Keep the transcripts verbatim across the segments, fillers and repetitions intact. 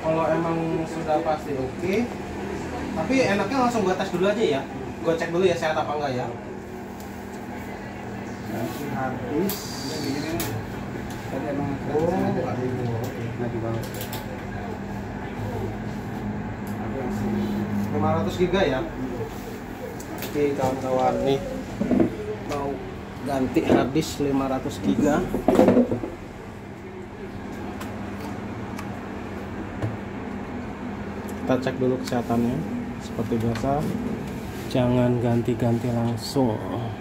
kalau emang sudah pasti oke okay. Tapi enaknya langsung gue tes dulu aja ya. Gue cek dulu ya sehat apa enggak ya. Nanti habis begini. Tadi emang Oh, lagi banget. lima ratus giga ya. Oke kawan-kawan nih mau ganti harddisk lima ratus giga. Kita cek dulu kesehatannya seperti biasa, jangan ganti-ganti langsung.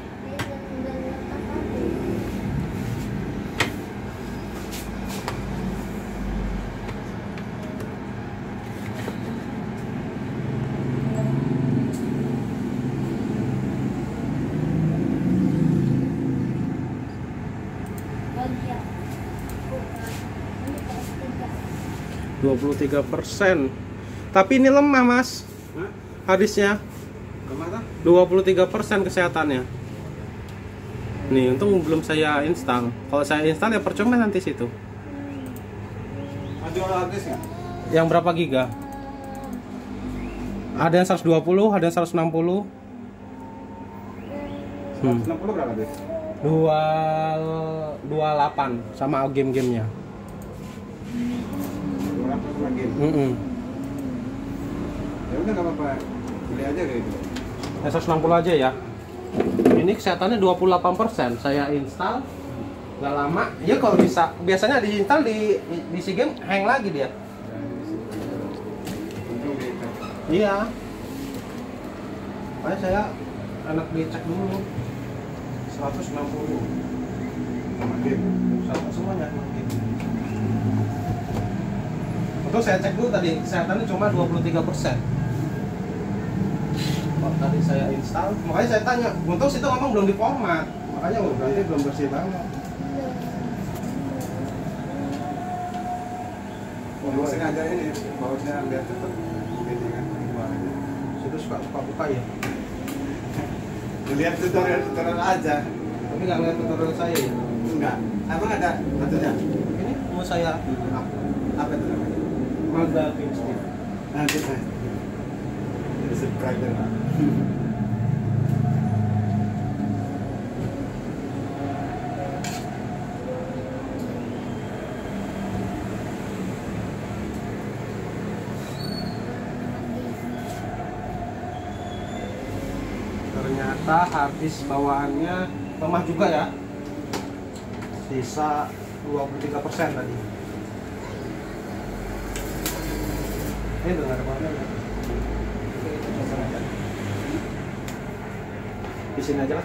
dua puluh tiga persen. Tapi ini lemah, Mas. Hah? Harddisknya Lemah tak? dua puluh tiga persen kesehatannya. Nih, untung belum saya install. Kalau saya install ya percuma nanti situ. Ada harddisk nggak? Yang berapa giga? Ada yang seratus dua puluh, ada yang seratus enam puluh. Hmm. seratus enam puluh berapa deh? dua dua puluh delapan sama game-gamenya. dua ratus lagi. Mm -mm. Ya udah nggak apa-apa. Beli aja kayak gitu. Ya, seratus enam puluh aja ya. Ini kesehatannya dua puluh delapan persen. Saya install nggak lama. Ya kalau bisa, biasanya diinstal di di si game hang lagi dia. Iya. Makanya saya enak dicek dulu. seratus enam puluh Sama game. sama semuanya. Untuk saya cek dulu tadi kesehatannya cuma dua puluh tiga persen. Oh, tadi saya install, makanya saya tanya, untuk situ ngomong belum diformat, makanya oh, berarti belum bersih banget. Oh, sengaja ini bautnya biar cepet begini kan keluarnya. Situ suka suka buka ya, Lihat tutorial-tutorial aja. tapi nggak ngeliat tutorial saya ya. Enggak. Emang ada satunya? Ini mau saya up, Apa itu namanya? Mazda Pinch-nya. Nah, kita. Ini subscribe ya, Pak. Ternyata harddisk bawaannya lemah juga ya, sisa dua puluh tiga persen tadi. Ini udah nggak ada apa-apa ya. Oke, kita coba aja. Di sini aja lah.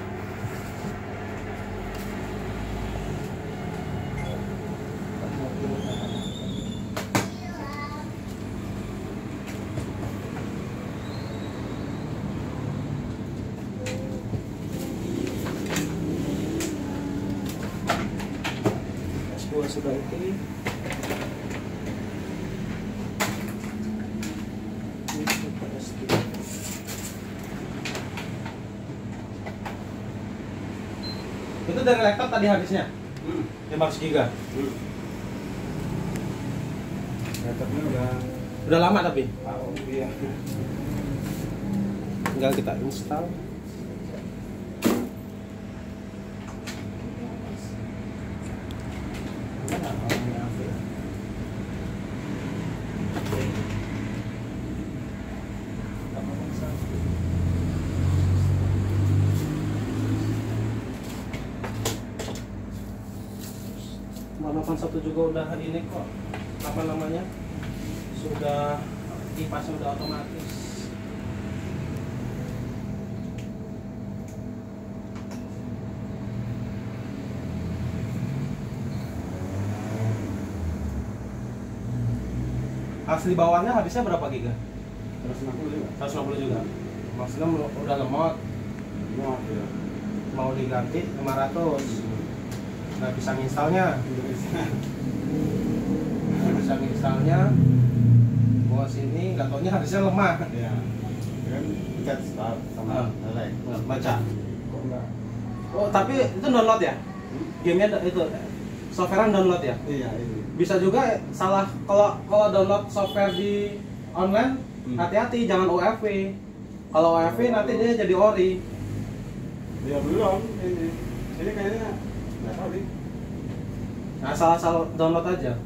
Dua sudah oke. Itu dari laptop tadi habisnya Hmm. lima ratus giga. Hmm. Laptopnya udah Udah lama tapi tahu dia. tinggal kita install. delapan satu juga udah ini kok, apa namanya, sudah kipasnya udah otomatis. Asli bawahnya habisnya berapa giga? seratus enam puluh juga. seratus enam puluh juga. Maksudnya udah lemot, Mau ya. mau diganti lima ratus. Nggak bisa nginstalnya. Nggak bisa nginstalnya. Bawa sini, nggak taunya harusnya lemah. Iya. Kan pencet start sama Ah. select. Baca. Kok enggak? Oh, tapi itu download ya? Gamenya do- itu software download ya? Iya, ini. Bisa juga salah kalau kalau download software di online, Hmm. hati-hati jangan U E V. Kalau U E V nanti dia jadi ori. Ya belum ini. Ini kayaknya nggak tahu nih. Nah, salah-salah download aja.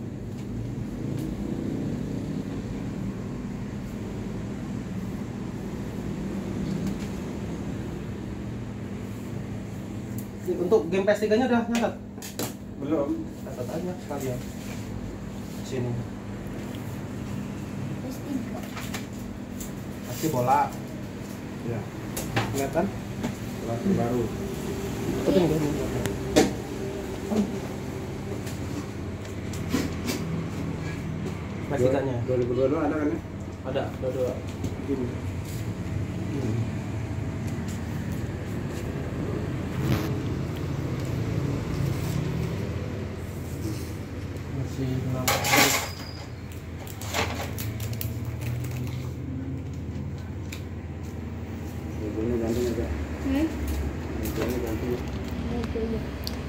Untuk game P S tiga nya udah nyatet? Belum. Catat aja sekalian. Sini. Terus tiga. Pasti bola. Ya. Kelihatan? Lagu baru. Ikutin gue. P S tiga nya dua ribu dua puluh dua ada kan ya? ada, dua-dua. Ini. Masih enam. Ini ganti aja. Hmm? Ini ganti. Itu ya.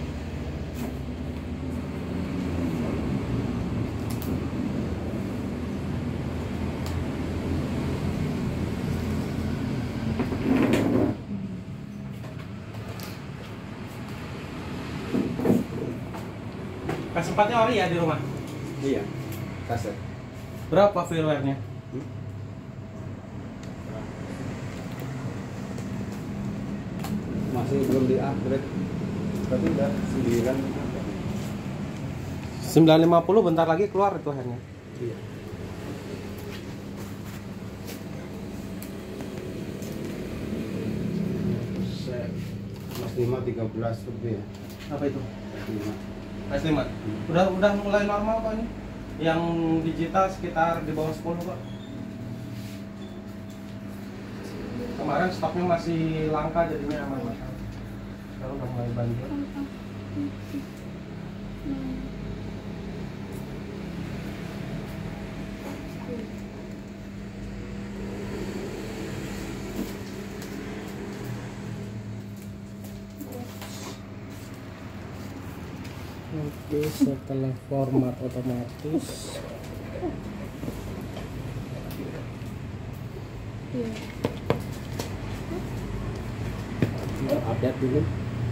P S empat nya ori ya di rumah? Iya. Kaset. Berapa firmware-nya? Hmm? Masih belum di-upgrade. Tapi udah sembilan. sembilan lima puluh bentar lagi keluar itu handnya. Iya. Mas lima tiga belas lebih ya. Apa itu? Mas lima. P S lima. Udah udah mulai normal kok ini. Yang digital sekitar di bawah sepuluh kok. Kemarin stoknya masih langka jadinya aman mas. Sekarang udah mulai banjir. Oke, setelah format otomatis Iya. kita update dulu.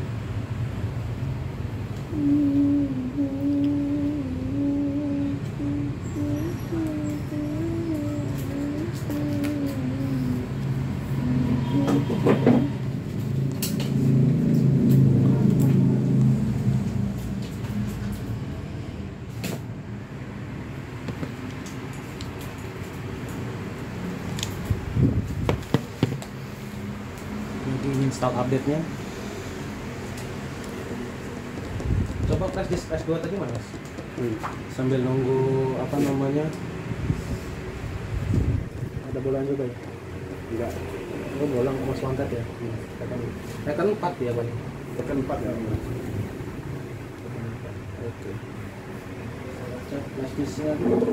Jadi install update-nya. Coba flash disk P S dua tadi mana mas? Hmm. Sambil nunggu apa namanya? Ada bola juga ya? Enggak. Oh bola mas wanted ya? Tekan tekan empat ya bang? Tekan empat ya. Oke. Cek flash disknya.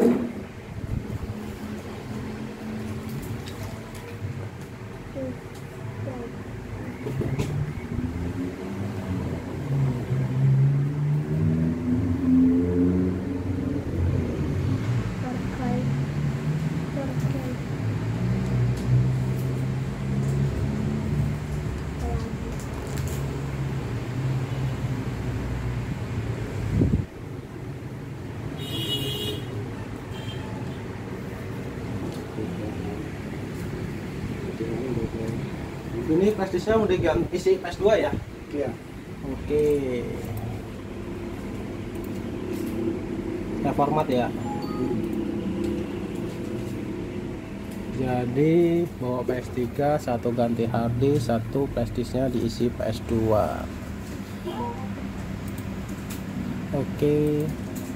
Pakai. Pakai. Ini flash disknya udah diganti isi P S dua ya? Iya. Oke. Kita format ya. Jadi bawa P S tiga, satu ganti hard disk, satu flash disknya diisi P S dua. Oke.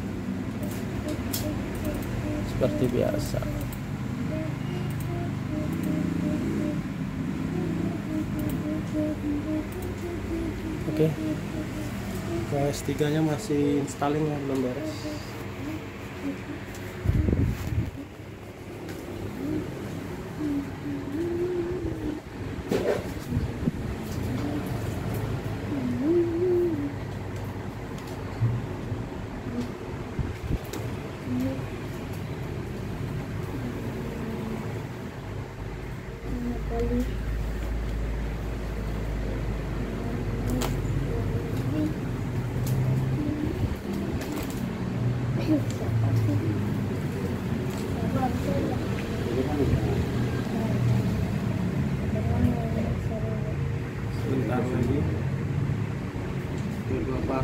Seperti biasa. Oke. P S tiga nya masih installing ya, belum beres. kali. Siapa sih? Sabar saja. Sebentar lagi. Itu apa?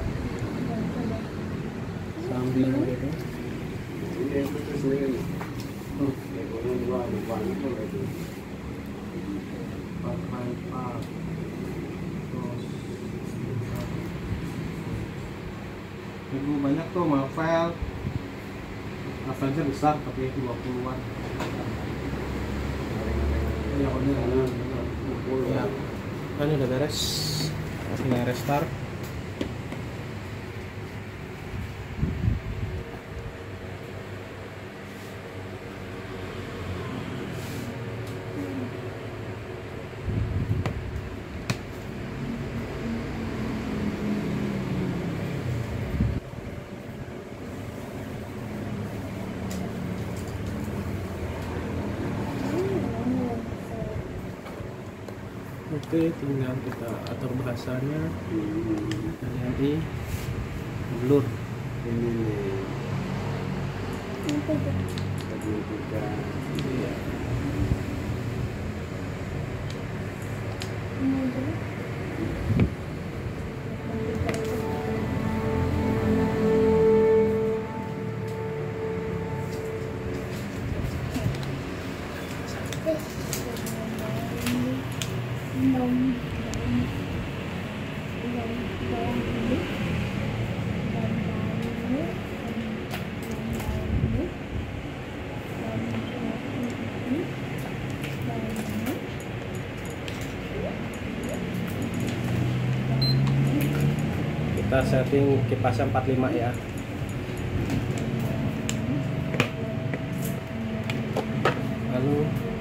Sambil gitu. Ini yang itu sendiri. Hmm. Ekonomi dua ada banyak kok itu. Pakai pak. Terus. Ibu banyak tuh Marvel. Avanza besar tapi dua puluhan. Ya, udah. Ya. Kan udah beres. Tinggal restart. Oke, tinggal kita atur bahasanya. Jadi blur. Ini nih. Apa itu? Tadi juga. Iya. Ini aja. Kita setting kipasnya empat puluh lima ya. Lalu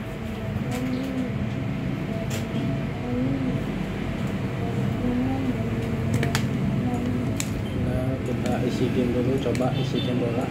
nah, kita isi game dulu, coba isi game bola.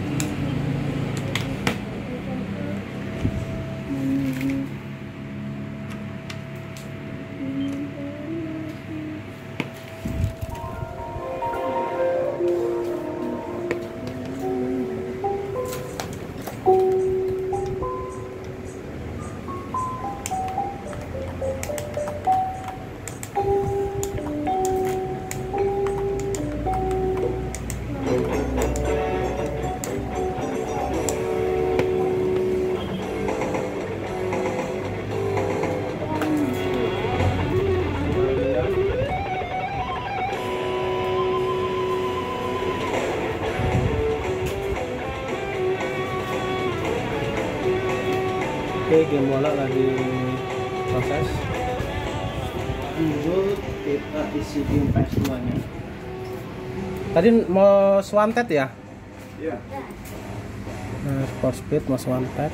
Oke, game bola lagi proses. Lanjut kita isi game P S dua nya. Tadi mau Wanted ya? Iya. Nah, Sport Speed mau Wanted.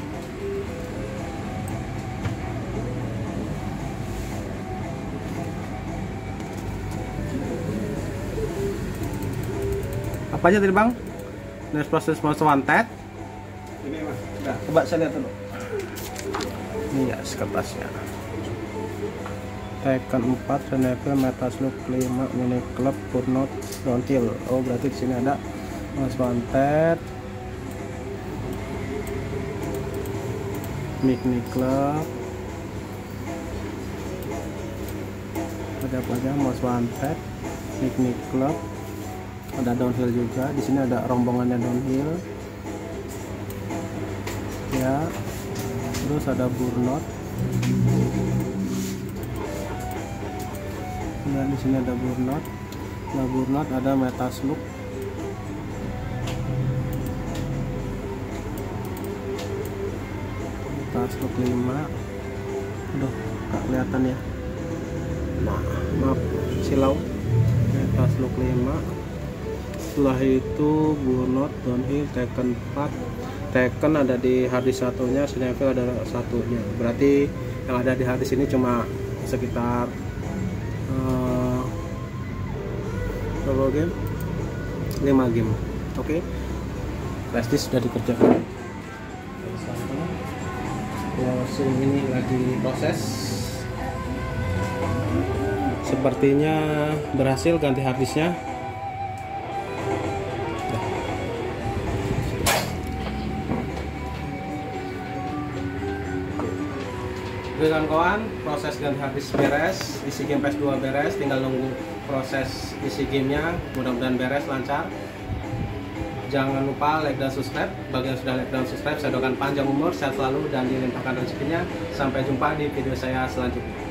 Apa aja tadi bang? Next proses mau Wanted. Ini mas. Nah, coba saya lihat dulu. Ini ya kertasnya. Tekken empat, Snapple, Metaslug lima, Mini Club, Burnout, Downhill. Oh, berarti di sini ada Most Wanted, Mini Club. Ada apa aja? Most Wanted, Mini Club. Ada Downhill juga. Di sini ada rombongannya Downhill. Ya. Terus ada Burnout. Nah, di sini ada Burnout. Nah, Burnout ada Metaslug. Metaslug lima. Aduh, nggak kelihatan ya. Nah, maaf, silau. Metaslug lima. Setelah itu Burnout, Downhill, Tekken empat. Tekken ada di harddisk satunya, Snapple ada satunya. Berarti yang ada di harddisk ini cuma sekitar uh, berapa game? lima game. Oke. Okay. Flashdisk sudah dikerjakan. closing ini lagi proses. Sepertinya berhasil ganti harddisknya. Oke kawan-kawan, proses ganti harddisk beres, isi game P S dua beres, tinggal nunggu proses isi gamenya. Mudah-mudahan beres lancar. Jangan lupa like dan subscribe. Bagi yang sudah like dan subscribe, saya doakan panjang umur, sehat selalu, dan dilimpahkan rezekinya. Sampai jumpa di video saya selanjutnya.